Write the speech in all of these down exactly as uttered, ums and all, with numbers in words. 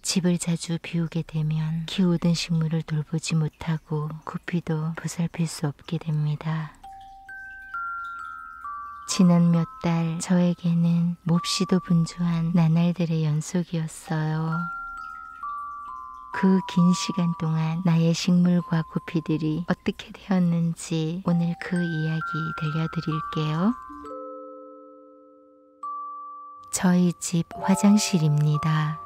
집을 자주 비우게 되면 키우던 식물을 돌보지 못하고 구피도 보살필 수 없게 됩니다. 지난 몇 달 저에게는 몹시도 분주한 나날들의 연속이었어요. 그 긴 시간 동안 나의 식물과 구피들이 어떻게 되었는지 오늘 그 이야기 들려드릴게요. 저희 집 화장실입니다.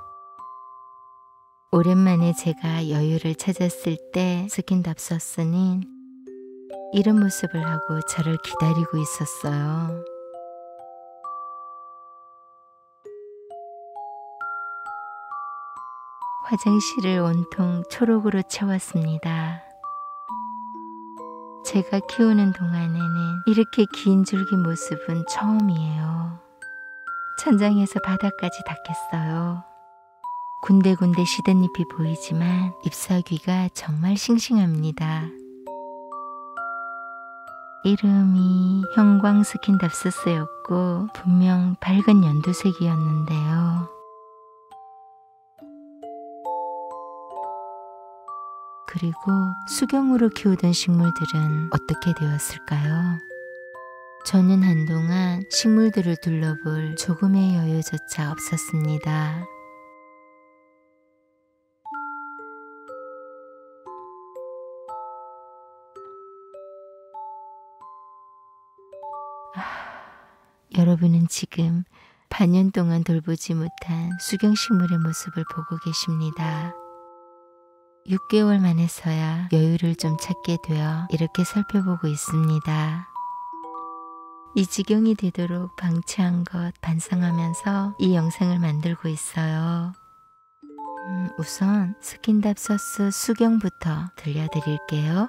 오랜만에 제가 여유를 찾았을 때 스킨답서스는 이런 모습을 하고 저를 기다리고 있었어요. 화장실을 온통 초록으로 채웠습니다. 제가 키우는 동안에는 이렇게 긴 줄기 모습은 처음이에요. 천장에서 바닥까지 닦였어요. 군데군데 시든 잎이 보이지만 잎사귀가 정말 싱싱합니다. 이름이 형광 스킨답서스였고 분명 밝은 연두색이었는데요. 그리고 수경으로 키우던 식물들은 어떻게 되었을까요? 저는 한동안 식물들을 둘러볼 조금의 여유조차 없었습니다. 아, 여러분은 지금 반년 동안 돌보지 못한 수경식물의 모습을 보고 계십니다. 육 개월 만에서야 여유를 좀 찾게 되어 이렇게 살펴보고 있습니다. 이 지경이 되도록 방치한 것 반성하면서 이 영상을 만들고 있어요. 음, 우선 스킨답서스 수경부터 들려드릴게요.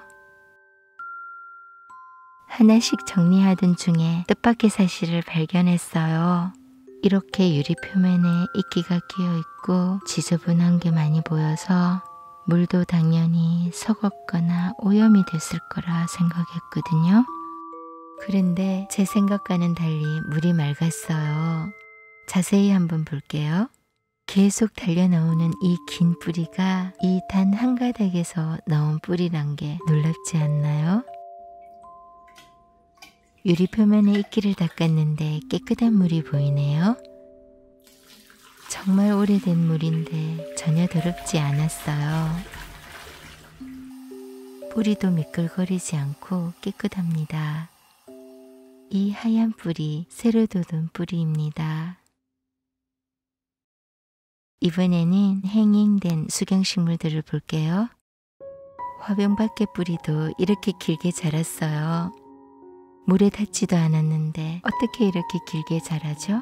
하나씩 정리하던 중에 뜻밖의 사실을 발견했어요. 이렇게 유리 표면에 이끼가 끼어 있고 지저분한 게 많이 보여서 물도 당연히 썩었거나 오염이 됐을 거라 생각했거든요. 그런데 제 생각과는 달리 물이 맑았어요. 자세히 한번 볼게요. 계속 달려나오는 이 긴 뿌리가 이 단 한 가닥에서 나온 뿌리란 게 놀랍지 않나요? 유리 표면에 이끼를 닦았는데 깨끗한 물이 보이네요. 정말 오래된 물인데 전혀 더럽지 않았어요. 뿌리도 미끌거리지 않고 깨끗합니다. 이 하얀 뿌리, 새로 돋은 뿌리입니다. 이번에는 행잉된 수경식물들을 볼게요. 화병 밖의 뿌리도 이렇게 길게 자랐어요. 물에 닿지도 않았는데 어떻게 이렇게 길게 자라죠?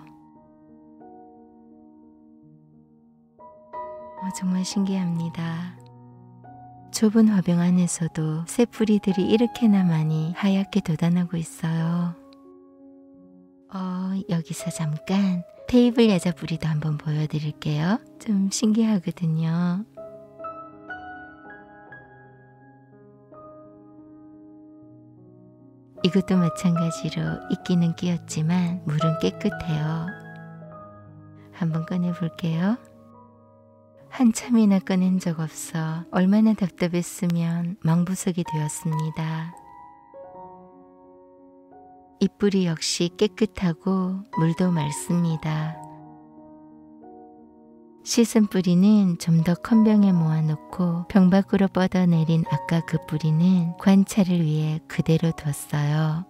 어, 정말 신기합니다. 좁은 화병 안에서도 새 뿌리들이 이렇게나 많이 하얗게 돋아나고 있어요. 어, 여기서 잠깐 테이블 야자 뿌리도 한번 보여드릴게요. 좀 신기하거든요. 이것도 마찬가지로 이끼는 끼었지만 물은 깨끗해요. 한번 꺼내 볼게요. 한참이나 꺼낸 적 없어 얼마나 답답했으면 망부석이 되었습니다. 이 뿌리 역시 깨끗하고 물도 맑습니다. 씻은 뿌리는 좀 더 큰 병에 모아놓고 병 밖으로 뻗어내린 아까 그 뿌리는 관찰을 위해 그대로 뒀어요.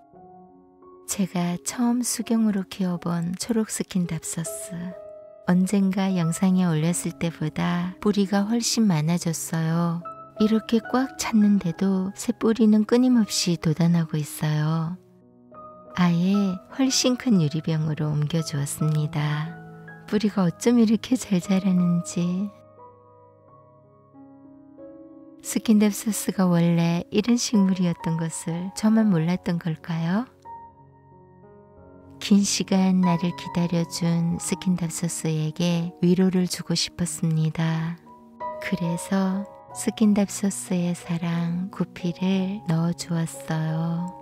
제가 처음 수경으로 키워본 초록 스킨답서스. 언젠가 영상에 올렸을 때보다 뿌리가 훨씬 많아졌어요. 이렇게 꽉 찼는데도 새 뿌리는 끊임없이 돋아나고 있어요. 아예 훨씬 큰 유리병으로 옮겨 주었습니다. 뿌리가 어쩜 이렇게 잘 자라는지. 스킨답서스가 원래 이런 식물이었던 것을 저만 몰랐던 걸까요? 긴 시간 나를 기다려준 스킨답서스에게 위로를 주고 싶었습니다. 그래서 스킨답서스의 사랑 구피를 넣어 주었어요.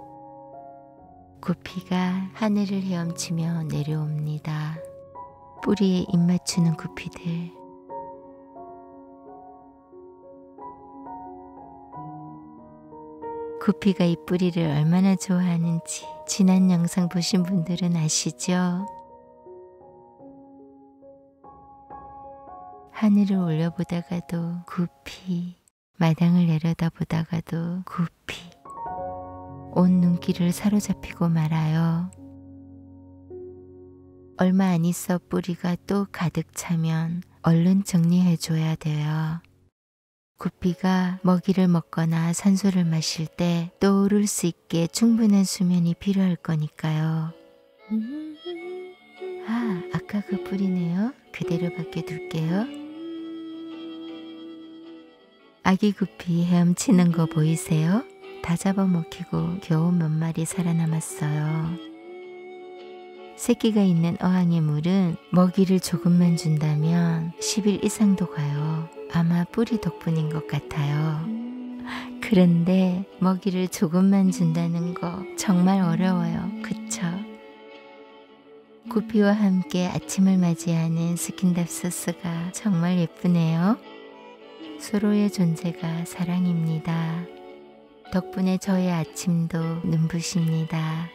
구피가 하늘을 헤엄치며 내려옵니다. 뿌리에 입 맞추는 구피들. 구피가 이 뿌리를 얼마나 좋아하는지 지난 영상 보신 분들은 아시죠? 하늘을 올려보다가도 구피, 마당을 내려다보다가도 구피, 온 눈길을 사로잡히고 말아요. 얼마 안 있어 뿌리가 또 가득 차면 얼른 정리해줘야 돼요. 구피가 먹이를 먹거나 산소를 마실 때 떠오를 수 있게 충분한 수면이 필요할 거니까요. 아, 아까 그 뿌리네요. 그대로 밖에 둘게요. 아기 구피 헤엄치는 거 보이세요? 다 잡아먹히고 겨우 몇 마리 살아남았어요. 새끼가 있는 어항의 물은 먹이를 조금만 준다면 십 일 이상도 가요. 아마 뿌리 덕분인 것 같아요. 그런데 먹이를 조금만 준다는 거 정말 어려워요. 그쵸? 구피와 함께 아침을 맞이하는 스킨답소스가 정말 예쁘네요. 서로의 존재가 사랑입니다. 덕분에 저의 아침도 눈부십니다.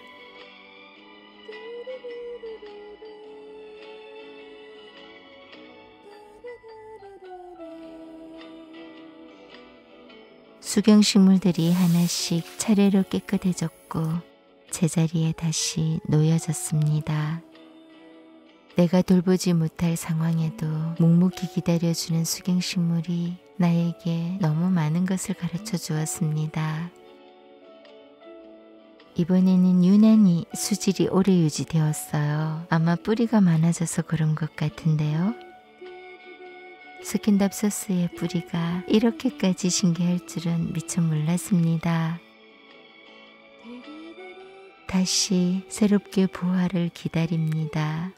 수경식물들이 하나씩 차례로 깨끗해졌고 제자리에 다시 놓여졌습니다. 내가 돌보지 못할 상황에도 묵묵히 기다려주는 수경식물이 나에게 너무 많은 것을 가르쳐 주었습니다. 이번에는 유난히 수질이 오래 유지되었어요. 아마 뿌리가 많아져서 그런 것 같은데요. 스킨답소스의 뿌리가 이렇게까지 신기할 줄은 미처 몰랐습니다. 다시 새롭게 부활을 기다립니다.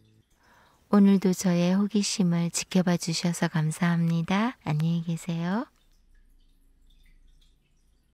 오늘도 저의 호기심을 지켜봐 주셔서 감사합니다. 안녕히 계세요.